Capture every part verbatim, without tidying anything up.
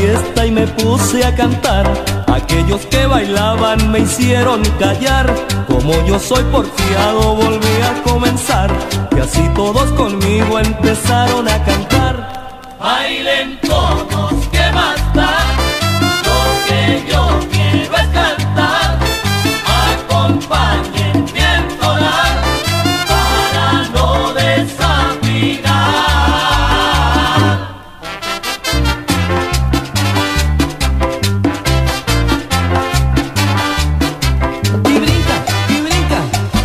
fiesta y me puse a cantar. Aquellos que bailaban me hicieron callar. Como yo soy porfiado volví a comenzar, y así todos conmigo empezaron a cantar. Bailen todos, ¿qué más da? Lo que yo quiero es cantar. Acompañen mi entonar para no desafinar. Y brinca, y brinca.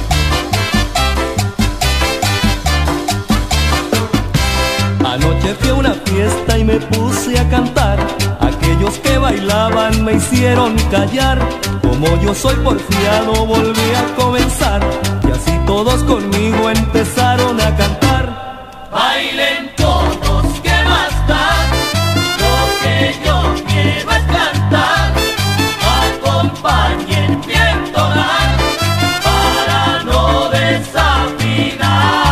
Anoche fui a una fiesta y me puse a cantar. Aquellos que bailaban me hicieron callar. Como yo soy porfiado volví a comenzar, y así todos conmigo empezaron a cantar. Bailen todos, ¿qué más da? Lo que yo quiero es cantar. Acompañen mi entonar para no desafinar.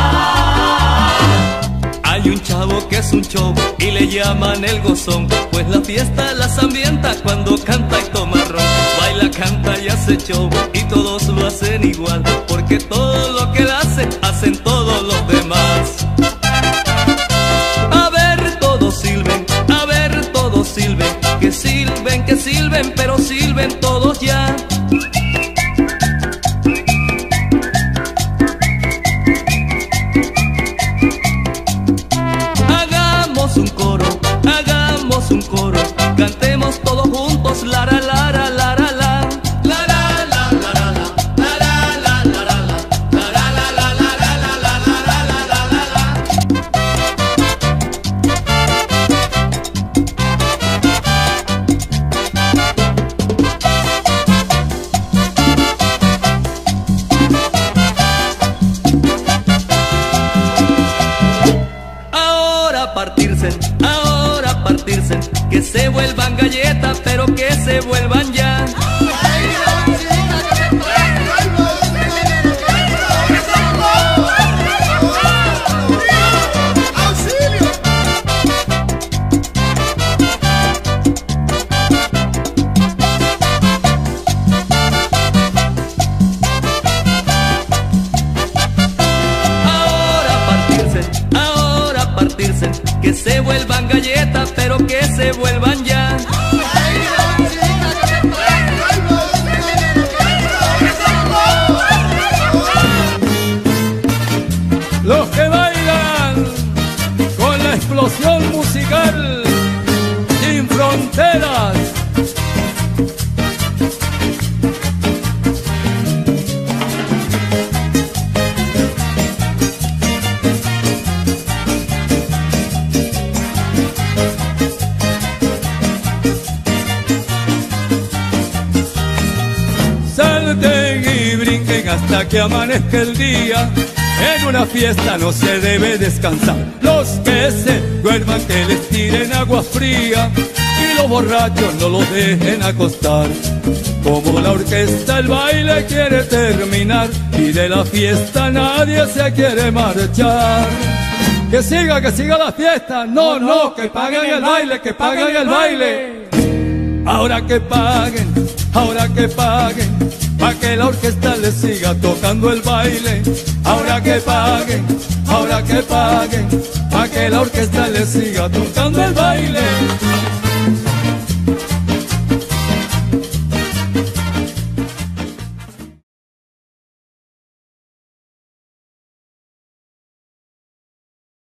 Hay un chavo que es un show y le llaman el gozón, pues la fiesta las ambienta cuando canta y toma ron. Baila, canta y hace show y todos lo hacen igual, porque todo lo que él hace, hacen todos los demás. A ver, todos silben, a ver, todos silben, que silben, que silben, pero silben todos ya. Hagamos un coro, hagamos un coro, cantemos todos juntos, la la la la la la la. Partirse, ahora partirse, que se vuelvan galletas, pero que se vuelvan ya. Que se vuelvan galletas, pero que se vuelvan ya. Los que bailan con la explosión musical sin fronteras. Y brinquen hasta que amanezca el día. En una fiesta no se debe descansar. Los que se duerman que les tiren agua fría, y los borrachos no los dejen acostar. Como la orquesta el baile quiere terminar, y de la fiesta nadie se quiere marchar. Que siga, que siga la fiesta. No, no, que paguen el baile, que paguen el baile. Ahora que paguen, ahora que paguen, pa' que la orquesta le siga tocando el baile. Ahora que paguen, ahora que paguen, pa' que la orquesta le siga tocando el baile.